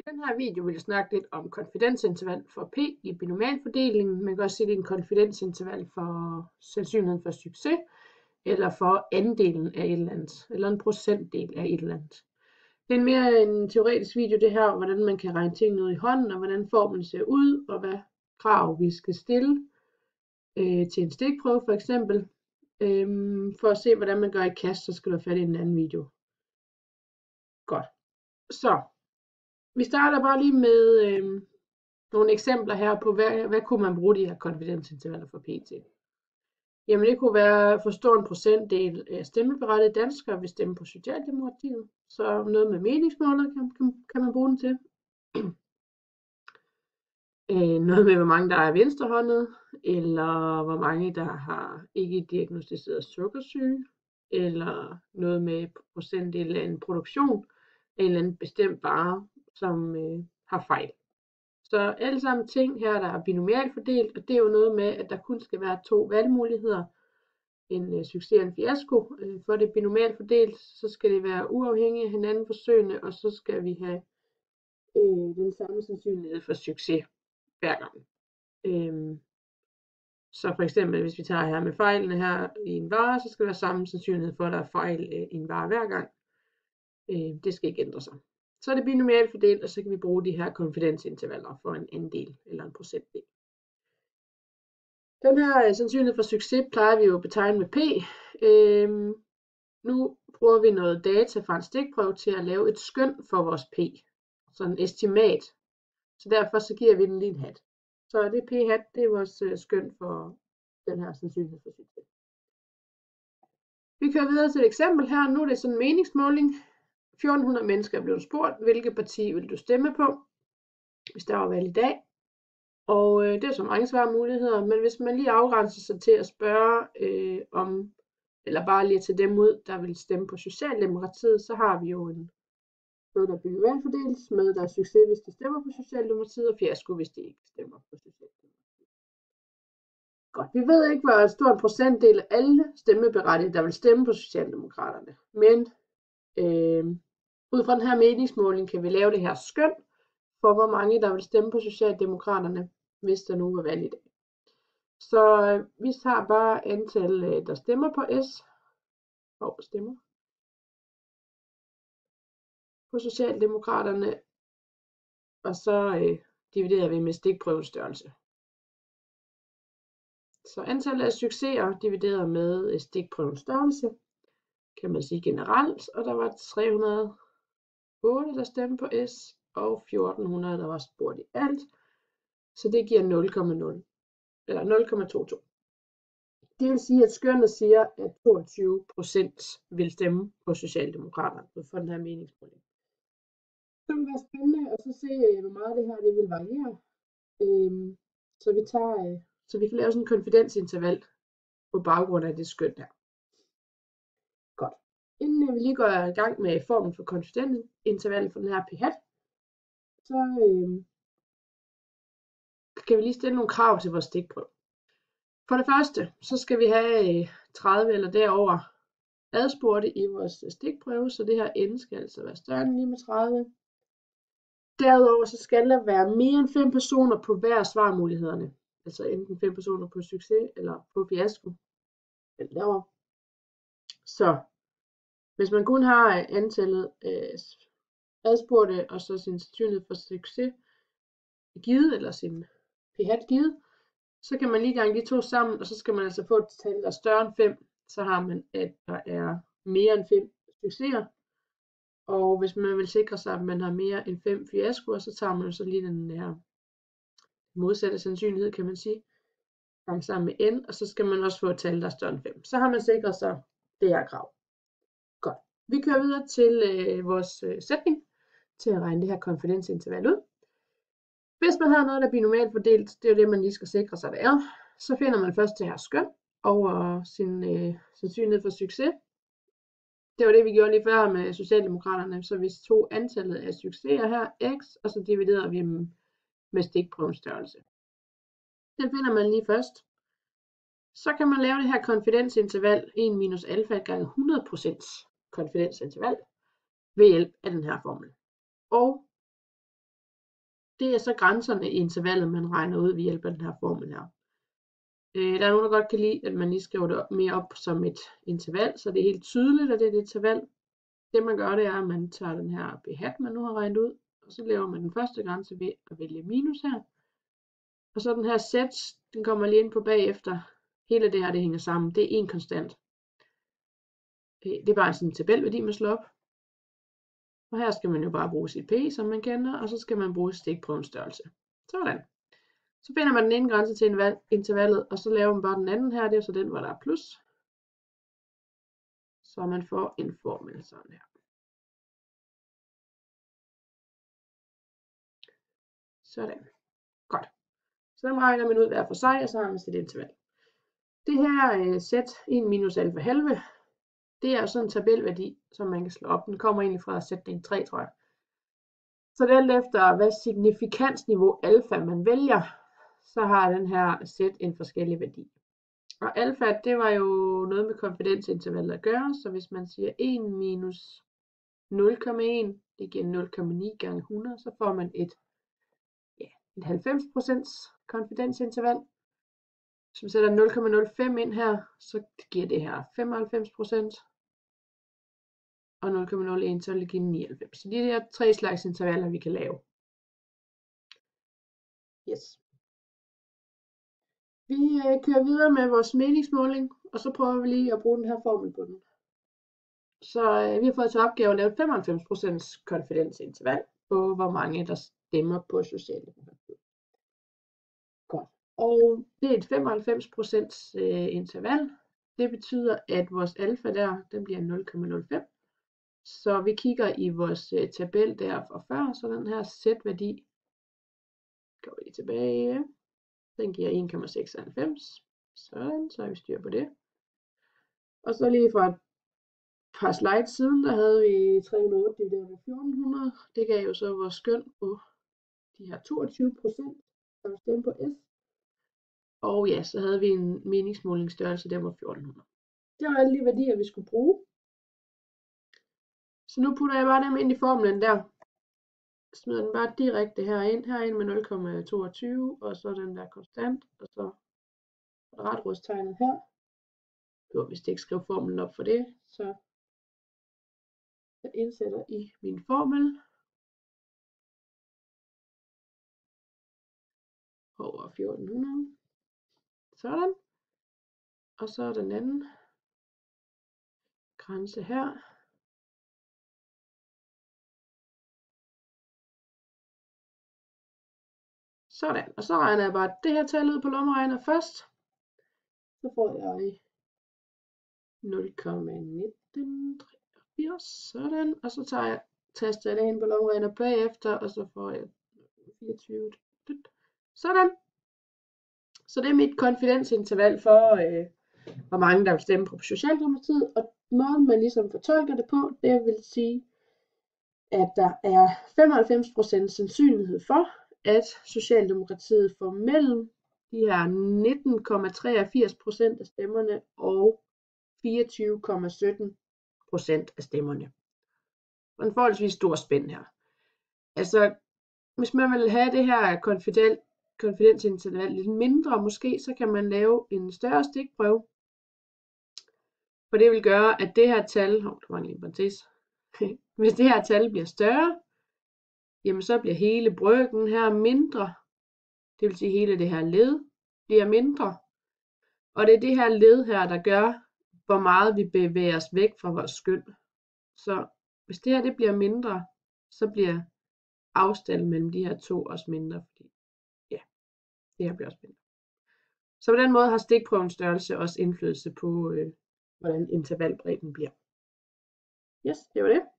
Den her video vil jeg snakke lidt om konfidensinterval for P i binomialfordelingen. Man kan også sige, at det er en konfidensinterval for sandsynligheden for succes, eller for andelen af et eller andet, eller en procentdel af et eller andet. Det er mere en teoretisk video det her, hvordan man kan regne ting ud i hånden, og hvordan formlen ser ud, og hvad krav vi skal stille til en stikprøve for eksempel. For at se, hvordan man gør i KAST, så skal du have fat i en anden video. Godt. Så vi starter bare lige med nogle eksempler her på, hvad kunne man bruge de her konfidensintervaller for PT. Jamen det kunne være for stor en procentdel af stemmeberettigede danskere vil stemme på Socialdemokratiet. Så noget med meningsmåler kan man bruge den til. Noget med, hvor mange der er venstrehåndet, eller hvor mange der har ikke diagnosticeret sukkersyge, eller noget med procentdel af en produktion af en eller anden bestemt vare, som har fejl. Så alle sammen ting her, der er binomialt fordelt, og det er jo noget med, at der kun skal være 2 valgmuligheder. En succes og en fiasko. For det binomialt fordelt, så skal det være uafhængige af hinanden forsøgende, og så skal vi have den samme sandsynlighed for succes hver gang. Så for eksempel, hvis vi tager her med fejlene her i en vare, så skal der være samme sandsynlighed for, at der er fejl i en vare hver gang. Det skal ikke ændre sig. Så er det binomialt fordelt, og så kan vi bruge de her konfidensintervaller for en andel eller en procentdel. Den her sandsynlighed for succes plejer vi jo at betegne med P. Nu bruger vi noget data fra en stikprøve til at lave et skøn for vores P. Sådan en estimat. Så derfor så giver vi den lige en hat. Så det P-hat, det er vores skøn for den her sandsynlighed for succes. Vi kører videre til et eksempel her. Nu er det sådan en meningsmåling. 1400 mennesker er blevet spurgt, hvilket parti vil du stemme på, hvis der var valg i dag. Og det er så mange svarmuligheder, men hvis man lige afgrænser sig til at spørge om, eller bare lige til dem ud, der vil stemme på Socialdemokratiet, så har vi jo noget, der er binomialfordelt med, der er succes, hvis de stemmer på Socialdemokratiet, og fiasko, hvis de ikke stemmer på Socialdemokratiet. Godt, vi ved ikke, hvor stor en procentdel af alle stemmeberettigede, der vil stemme på Socialdemokraterne, men ud fra den her meningsmåling kan vi lave det her skøn for, hvor mange der vil stemme på Socialdemokraterne, hvis der nu var valg i dag. Så vi tager bare antal, der stemmer på S, og stemmer på Socialdemokraterne, og så dividerer vi med stikprøvens størrelse. Så antallet af succeser divideret med stikprøvens størrelse, kan man sige generelt, og der var 308, der stemte på S, og 1400, der var spurgt i alt. Så det giver 0,0, eller 0,22. Det vil sige, at skønnet siger, at 22% vil stemme på Socialdemokraterne ud fra den her meningsmåling. Så vil det være spændende at så se, hvor meget det her det vil variere. Så vi kan lave sådan en konfidensinterval på baggrund af det skøn her. Godt. Inden vi lige går i gang med formen for konfidensinterval for den her p-hat, så kan vi lige stille nogle krav til vores stikprøve. For det første, så skal vi have 30 eller derover adspurgte i vores stikprøve, så det her n skal altså være større end lige med 30. Derudover så skal der være mere end 5 personer på hver svarmulighederne. Altså enten 5 personer på succes eller på fiasko. Eller derovre. Så hvis man kun har antallet adspurgte og så sin sandsynlighed for succes givet, eller sin p-hat givet, så kan man lige gange de to sammen, og så skal man altså få et tal, der er større end 5. Så har man, at der er mere end 5 succeser. Og hvis man vil sikre sig, at man har mere end 5 fiaskoer, så tager man så lige den her modsatte sandsynlighed, kan man sige, gange sammen med n, og så skal man også få et tal, der er større end 5. Så har man sikret sig det her krav. Godt. Vi kører videre til vores sætning, til at regne det her konfidensinterval ud. Hvis man har noget, der er binomialt fordelt, det er jo det, man lige skal sikre sig, det er, så finder man først det her skøn over sin sandsynlighed for succes. Det var det, vi gjorde lige før med Socialdemokraterne, så vi tog antallet af succeser her, x, og så dividerede vi dem med stikprøvens størrelse. Den finder man lige først. Så kan man lave det her konfidensinterval 1 minus alfa gange 100% konfidensinterval ved hjælp af den her formel. Og det er så grænserne i intervallet, man regner ud ved hjælp af den her formel her. Der er nogen, der godt kan lide, at man lige skriver det mere op som et interval, så det er helt tydeligt, at det er et interval. Det man gør, det er, at man tager den her b-hat, man nu har regnet ud, og så laver man den første grænse ved at vælge minus her. Og så den her sæt, den kommer lige ind på bagefter. Hele det her, det hænger sammen. Det er en konstant. Det er bare sådan en tabelværdi, man slår op. Og her skal man jo bare bruge sit p, som man kender, og så skal man bruge stikprøvens størrelse. Sådan. Så finder man den ene grænse til intervallet, og så laver man bare den anden her, det er så den, hvor der er plus. Så man får en formel sådan her. Sådan. Godt. Så den regner man ud hver for sig, og så har man sit interval. Det her sæt 1 minus alfa halve, det er sådan en tabelværdi, som man kan slå op. Den kommer egentlig fra sætning 3, tror jeg. Så det er alt efter, hvad signifikansniveau alfa man vælger, så har den her sæt en forskellig værdi. Og alfa, det var jo noget med konfidensintervallet at gøre, så hvis man siger 1 minus 0,1, det giver 0,9 gange 100, så får man et 90% konfidensinterval. Hvis man sætter 0,05 ind her, så giver det her 95%. Og 0,01, så vil det give 99. Så det er de her 3 slags intervaller, vi kan lave. Yes. Vi kører videre med vores meningsmåling, og så prøver vi lige at bruge den her formel på den. Så vi har fået til opgave at lave et 95% konfidensinterval på, hvor mange der stemmer på Socialdemokratiet. Godt. Og det er et 95% interval. Det betyder, at vores alfa der, den bliver 0,05. Så vi kigger i vores tabel der fra før, så den her sætværdi, går vi tilbage, den giver 1,96. Sådan, så har vi styr på det. Og så lige fra et par slides siden, der havde vi 308 divideret med 1400. Det gav jo så vores skøn på de her 22%, der var stemt på S. Og ja, så havde vi en meningsmålingsstørrelse, der var 1400. Det var alle de værdier, vi skulle bruge. Så nu putter jeg bare dem ind i formlen der. Smider den bare direkte herind med 0,22, og så den der konstant, og så kvadratrådstegnet her. Jo, hvis det ikke skriver formlen op for det, så jeg indsætter i min formel over 1400. Sådan. Og så den anden grænse her. Sådan. Og så regner jeg bare det her tal ud på lommeregner først. Så får jeg 0,1983. Sådan. Og så taster jeg det ind på lommeregner bagefter, og så får jeg 24. Sådan. Så det er mit konfidensinterval for, hvor mange der vil stemme på Socialdemokratiet. Og måden man ligesom fortolker det på, det vil sige, at der er 95% sandsynlighed for, at Socialdemokratiet får mellem de her 19,83% af stemmerne og 24,17% af stemmerne. Og en forholdsvis stor spænd her. Altså, hvis man vil have det her konfidensinterval lidt mindre måske, så kan man lave en større stikprøve. For det vil gøre, at det her tal, der var en parentes, hvis det her tal bliver større, jamen så bliver hele brøken her mindre. Det vil sige, at hele det her led bliver mindre. Og det er det her led her, der gør, hvor meget vi bevæger os væk fra vores skøn. Så hvis det her det bliver mindre, så bliver afstanden mellem de her to også mindre. Fordi, ja, det her bliver også mindre. Så på den måde har stikprøvens størrelse også indflydelse på, hvordan intervalbredden bliver. Yes, det var det.